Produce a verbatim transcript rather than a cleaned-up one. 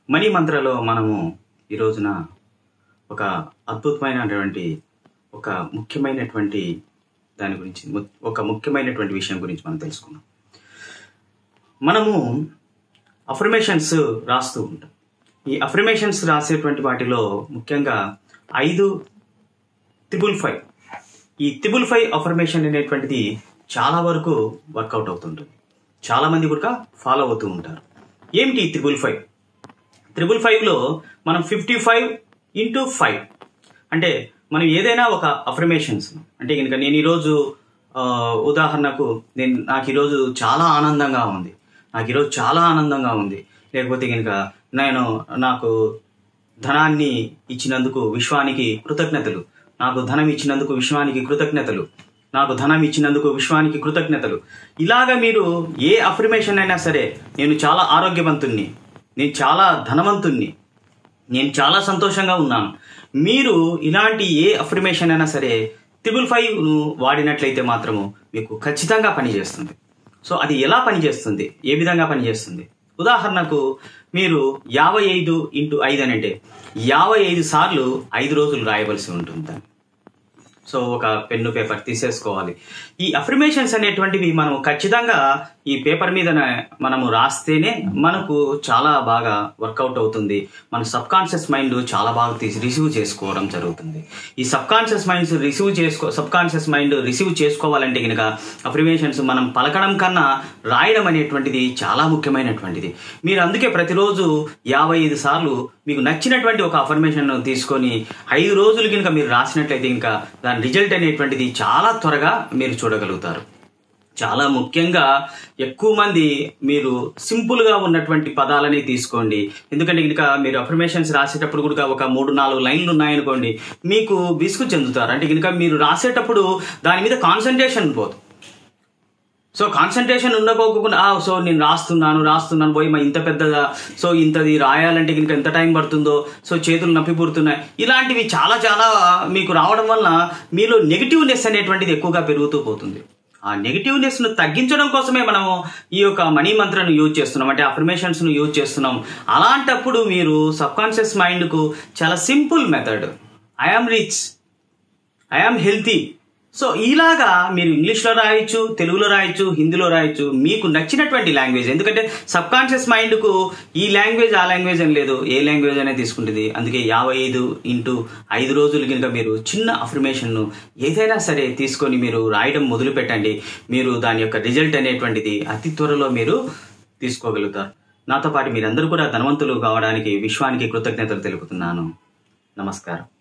Money మంత్రలో మనము ఈ రోజున ఒక అద్భుతమైనటువంటి ఒక ముఖ్యమైనటువంటి దాని గురించి ఒక ముఖ్యమైనటువంటి విషయం గురించి మనం తెలుసుకున్నాం. మనము అఫర్మేషన్స్ రాస్తూ ఉంటాం. ఈ అఫర్మేషన్స్ రాసేటువంటి వాటిలో ముఖ్యంగా ఐదు త్రిబుల్ ఫైవ్ ఈ త్రిబుల్ ఫైవ్ అఫర్మేషన్ అనేటువంటిది చాలా వరకు వర్కౌట్ అవుతుంటుంది. చాలామంది కూడా ఫాలో అవుతూ ఉంటారు. ఏమిటి త్రిబుల్ ఫైవ్? త్రిబుల్ ఫైవ్లో మనం ఫిఫ్టీ ఫైవ్ ఇంటూ ఫైవ్ అంటే మనం ఏదైనా ఒక అఫర్మేషన్స్ అంటే కనుక నేను ఈరోజు ఉదాహరణకు నేను నాకు ఈరోజు చాలా ఆనందంగా ఉంది, నాకు ఈరోజు చాలా ఆనందంగా ఉంది, లేకపోతే కనుక నేను నాకు ధనాన్ని ఇచ్చినందుకు విశ్వానికి కృతజ్ఞతలు, నాకు ధనం ఇచ్చినందుకు విశ్వానికి కృతజ్ఞతలు, నాకు ధనం ఇచ్చినందుకు విశ్వానికి కృతజ్ఞతలు. ఇలాగా మీరు ఏ అఫర్మేషన్ అయినా సరే, నేను చాలా ఆరోగ్యవంతుణ్ణి, నేను చాలా ధనవంతుణ్ణి, నేను చాలా సంతోషంగా ఉన్నాను, మీరు ఇలాంటి ఏ అఫర్మేషన్ అయినా సరే త్రిబుల్ ఫైవ్ను వాడినట్లయితే మాత్రము మీకు ఖచ్చితంగా పనిచేస్తుంది. సో అది ఎలా పనిచేస్తుంది, ఏ విధంగా పనిచేస్తుంది? ఉదాహరణకు మీరు యాభై ఐదు ఇంటూ ఐదు అని అంటే యాభై ఐదు సార్లు ఐదు రోజులు రాయవలసి ఉంటుంది. సో ఒక పెన్ను పేపర్ తీసేసుకోవాలి. ఈ అఫర్మేషన్స్ అనేటువంటివి మనం ఖచ్చితంగా ఈ పేపర్ మీద మనము రాస్తేనే మనకు చాలా బాగా వర్కౌట్ అవుతుంది. మన సబ్ కాన్షియస్ మైండ్ చాలా బాగా తీసి రిసీవ్ చేసుకోవడం జరుగుతుంది. ఈ సబ్ కాన్షియస్ మైండ్స్ రిసీవ్ చేసుకో సబ్ కాన్షియస్ మైండ్ రిసీవ్ చేసుకోవాలంటే కనుక అఫర్మేషన్స్ మనం పలకడం కన్నా రాయడం అనేటువంటిది చాలా ముఖ్యమైనటువంటిది. మీరు అందుకే ప్రతిరోజు యాభై ఐదు సార్లు మీకు నచ్చినటువంటి ఒక అఫర్మేషన్ తీసుకొని ఐదు రోజులు కనుక మీరు రాసినట్లయితే ఇంకా దాని రిజల్ట్ అనేటువంటిది చాలా త్వరగా మీరు చూడగలుగుతారు. చాలా ముఖ్యంగా ఎక్కువ మంది మీరు సింపుల్గా ఉన్నటువంటి పదాలని తీసుకోండి. ఎందుకంటే కనుక మీరు అఫర్మేషన్స్ రాసేటప్పుడు కూడా ఒక మూడు నాలుగు లైన్లు ఉన్నాయనుకోండి, మీకు విసుగు చెందుతారు. అంటే కనుక మీరు రాసేటప్పుడు దాని మీద కాన్సన్ట్రేషన్ పోదు. సో కాన్సన్ట్రేషన్ ఉండకోకుండా సో నేను రాస్తున్నాను రాస్తున్నాను పోయి మా ఇంత పెద్దగా సో ఇంతది రాయాలంటే కనుక ఎంత టైం పడుతుందో, సో చేతులు నొప్పి పుడుతున్నాయి, ఇలాంటివి చాలా చాలా మీకు రావడం వల్ల మీలో నెగిటివ్నెస్ అనేటువంటిది ఎక్కువగా పెరుగుతూ పోతుంది. ఆ నెగిటివ్నెస్ను తగ్గించడం కోసమే మనము ఈ యొక్క మనీ మంత్రను యూజ్ చేస్తున్నాం, అంటే అఫర్మేషన్స్ను యూజ్ చేస్తున్నాం. అలాంటప్పుడు మీరు సబ్ కాన్షియస్ మైండ్కు చాలా simple method, I am rich, I am healthy. So ఇలాగా మీరు ఇంగ్లీష్లో రాయొచ్చు, తెలుగులో రాయొచ్చు, హిందీలో రాయొచ్చు, మీకు నచ్చినటువంటి లాంగ్వేజ్. ఎందుకంటే సబ్ కాన్షియస్ మైండ్కు ఈ లాంగ్వేజ్ ఆ లాంగ్వేజ్ అని లేదు, ఏ లాంగ్వేజ్ అనేది తీసుకుంటుంది. అందుకే యాభై ఐదు ఇంటూ ఐదు రోజులు కనుక మీరు చిన్న అఫర్మేషన్ను ఏదైనా సరే తీసుకొని మీరు రాయడం మొదలు పెట్టండి. మీరు దాని యొక్క రిజల్ట్ అనేటువంటిది అతి త్వరలో మీరు తీసుకోగలుగుతారు. నాతో పాటు మీరందరూ కూడా ధనవంతులు కావడానికి విశ్వానికి కృతజ్ఞతలు తెలుపుతున్నాను. నమస్కారం.